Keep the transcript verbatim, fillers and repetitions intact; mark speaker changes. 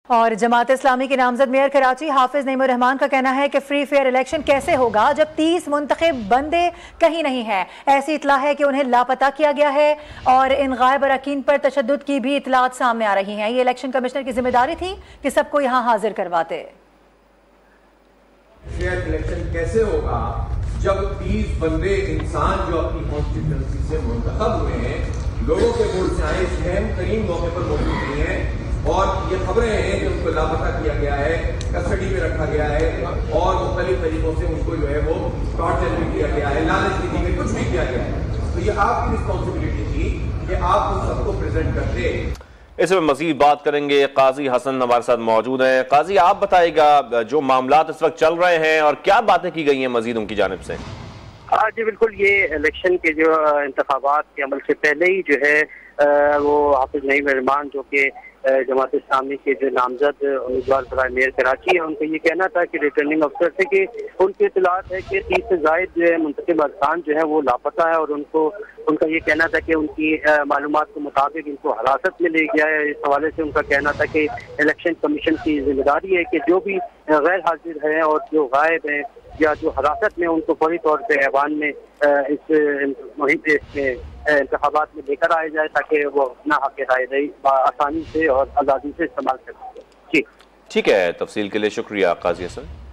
Speaker 1: और जमात इस्लामी के नामजद मेयर कराची हाफिज नईमुर रहमान का कहना है कि फ्री फेयर इलेक्शन कैसे होगा जब तीस मुंतखब बंदे कहीं नहीं है। ऐसी इतला है कि उन्हें लापता किया गया है और इन गायब अरकान पर तशद्दुद की भी इतलात सामने आ रही हैं। ये इलेक्शन कमिश्नर की जिम्मेदारी थी कि सबको यहाँ हाजिर करवाते।
Speaker 2: फेयर इलेक्शन कैसे होगा जब तीस बंदे इंसान जो अपनी कॉन्स्टिट्यूंसी से मुंतखब हुए हैं, लोगों के वोट से आए, अहम तरीन मौके पर मौजूद नहीं है और ये खबरें हैं कि उनको लापता किया गया है, कस्टडी में रखा गया है और मुख्तलिफ तरीकों से उनको जो है वो टॉर्चर भी किया गया है, लालच भी दी गई, कुछ भी किया गया है। तो ये आपकी रिस्पॉन्सिबिलिटी थी कि आप उन सबको प्रेजेंट करते।
Speaker 3: इसमें मजीद बात करेंगे। काजी हसन हमारे साथ मौजूद हैं। काजी, आप बताइएगा जो मामला इस वक्त चल रहे हैं और क्या बातें की गई हैं मजीद उनकी जानिब से।
Speaker 4: हाँ जी बिल्कुल, ये इलेक्शन के जो इंतखाबात के अमल से पहले ही जो है वो हाफिज नईमुर रहमान जो कि जमात इस्लामी के जो नामजद उम्मीदवार बराए मेयर कराची है, उनको ये कहना था कि रिटर्निंग अफसर से कि उनकी इतलात है कि तीस से जायद जो है मुंतखब अरकान जो है वो लापता है और उनको उनका ये कहना था कि उनकी मालूमात के मुताबिक इनको हिरासत में ले गया है। इस हवाले से उनका कहना था कि इलेक्शन कमीशन की जिम्मेदारी है कि जो भी गैर हाजिर हैं और जो गायब हैं या जो हिरासत में उनको फौरी तौर पर ऐवान में इस मुहिम में इंतखाबात में लेकर आए जाए ताकि वो अपना हक राय दही आसानी से और आज़ादी से इस्तेमाल कर सके। जी
Speaker 3: ठीक है, तफसील के लिए शुक्रिया काजी हसन।